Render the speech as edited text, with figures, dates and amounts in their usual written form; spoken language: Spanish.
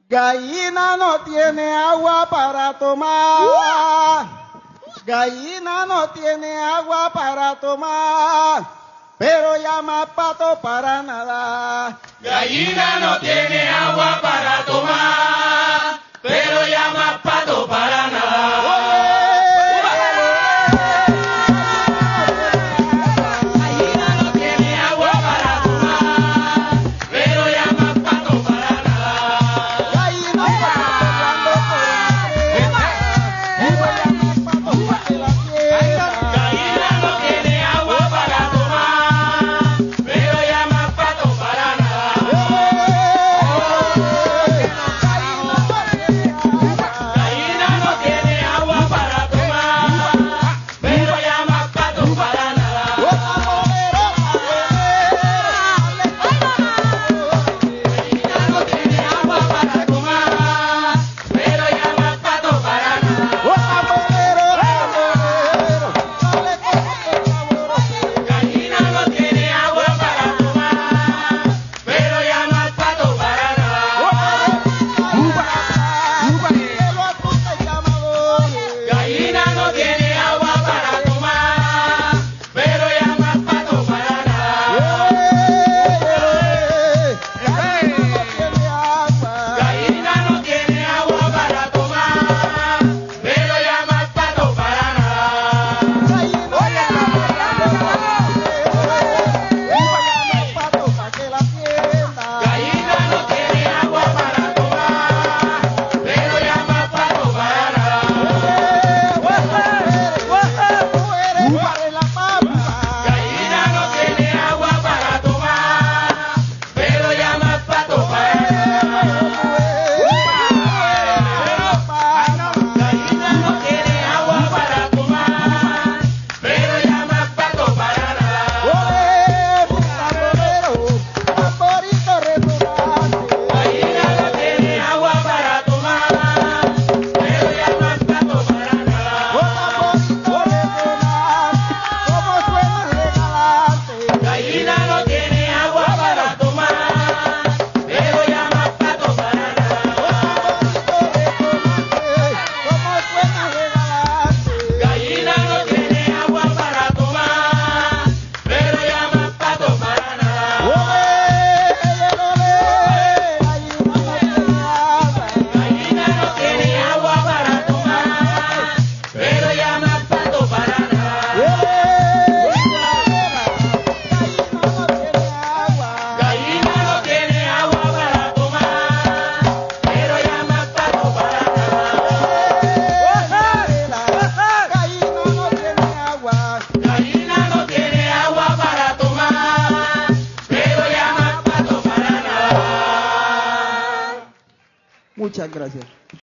Gallina no tiene agua para tomar. Gallina no tiene agua para tomar, pero llama pato para nadar. Gallina no tiene agua para tomar, pero llama pato para nadar. Gallina no tiene agua para tomar, pero llama pato para nadar. Gallina cuando Gallina no tiene agua para tomar, pero llama pato para nadar. Gallina no tiene agua para tomar, pero llama pato para nadar. Gallina no tiene agua para tomar, pero llama pato para nadar. Gallina no tiene agua para tomar, pero llama al pato para nadar. Gallina no tiene agua para tomar, pero llama al pato para nadar. Gallina no tiene agua para tomar, pero llama al pato para nadar. Gallina no tiene agua para tomar, pero llama al pato para nadar. Gallina no tiene agua para tomar, pero llama al pato para nadar. Gallina no tiene agua para tomar, pero llama al pato para nadar. Gallina no tiene agua para tomar, pero llama al pato para nadar. Gallina no tiene agua para tomar, pero llama al pato para nadar. Gallina no tiene agua para tomar, pero llama al pato para nadar. Gallina no tiene agua para tomar, pero llama al pato para nadar. Gallina no tiene agua para tomar, pero llama al pato para nadar. Gallina no tiene agua para tomar, pero llama al pato para nadar. Muchas gracias.